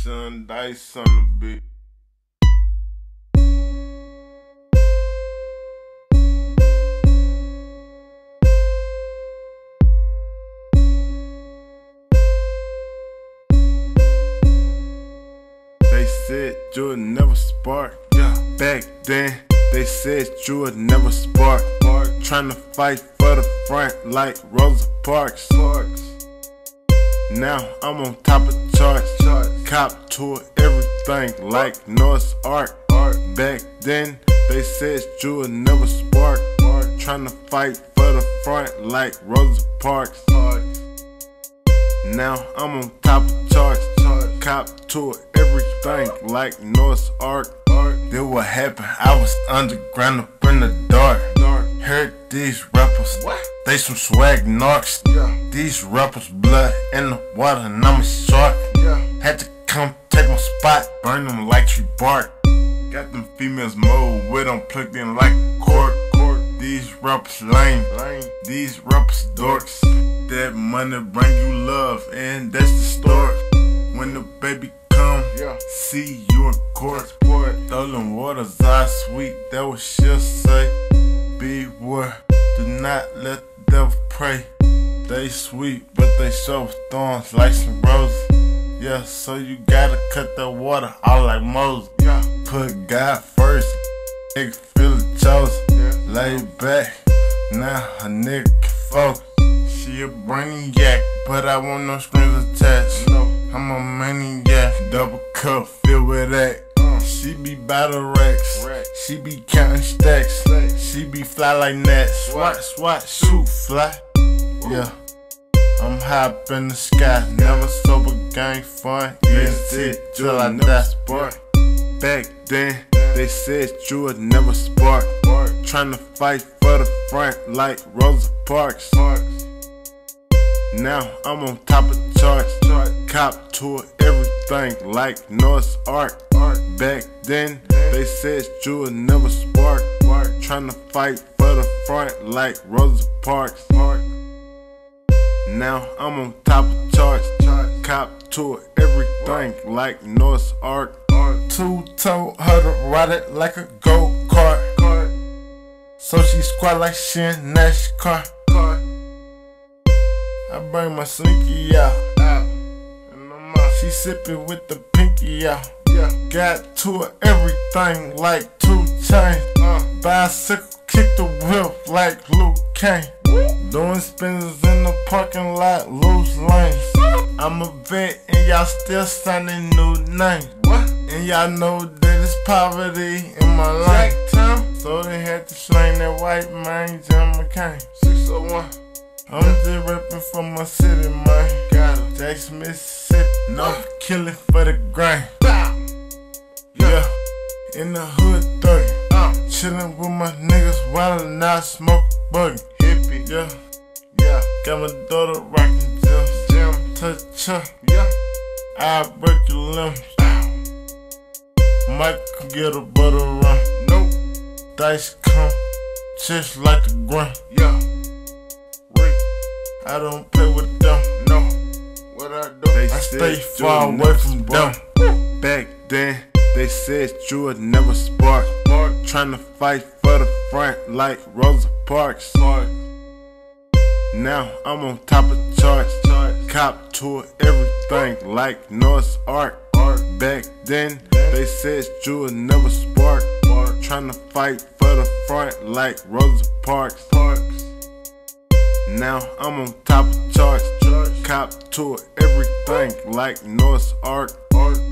Sean Dice on the beat. They said you would never spark. Yeah. Back then, they said you would never spark. Tryna fight for the front like Rosa Parks. Now I'm on top of charts. Cop to everything like Noah's Ark. Back then, they said you would never spark. Tryna fight for the front like Rosa Parks. Now I'm on top of charts. Cop to everything like Noah's Ark. Then what happened? I was underground up in the dark. Heard these rappers, they some swag narcs. These rappers blood in the water and I'm a shark. Had to come take my spot, burn them like tree bark. Got them females mode with them plugged in like a cork. These rappers lame, these rappers dorks. That money bring you love and that's the story. When the baby come, see you in court. Stolen waters are sweet, that what she'll say. Beware, do not let the devil pray. They sweet, but they show thorns like some roses. Yeah, so you gotta cut the water out like Moses. Put God first, nigga feel the chosen. Lay back, now a nigga can focus. She a brainiac, but I want no strings attached. I'm a maniac, double cup filled with that. She be by the racks, she be counting stacks. She be fly like that, swat, shoot, fly. Yeah, I'm high up in the sky, never sober, gang fun. Easy it till I die, sport. Back then, they said you would never spark. Tryna fight for the front like Rosa Parks. Now I'm on top of charts. Cop to everything like Noah's Ark. Back then, they said you would never spark. Tryna fight for the front like Rosa Parks. Now I'm on top of charts. Cop to everything like Noah's Ark. Two-toe her to ride it like a go-kart. So she squat like she in NASCAR. I bring my slinky out. She sippin' with the pinky out. Got to her everything like 2 Chainz. Bicycle kick the whip like Luke Kane. Doing spins in the parking lot, loose lanes. I'm a vet and y'all still signing new names. And y'all know that it's poverty in my life. So they had to slang that white man, John McCain. 601. I'm just reppin' from my city, man. Jackson, Mississippi. No killing for the grain. Yeah, in the hood 30. Chillin' with my niggas while I'm not smoke buggy. Hippie. Yeah. Got my daughter rockin' Jim. Touch her. I break your limbs. Might get a butter run. Nope. Dice come just like the grunt. I don't play with them. No. What I do? I stay far away from them. Back then, they said you would never spark. Tryna fight for the front like Rosa Parks. Now I'm on top of charts. Cop to everything like Noah's Ark. Back then, they said you would never spark. Tryna fight for the front like Rosa Parks. Now I'm on top of charts. Cop to everything like Noah's Ark.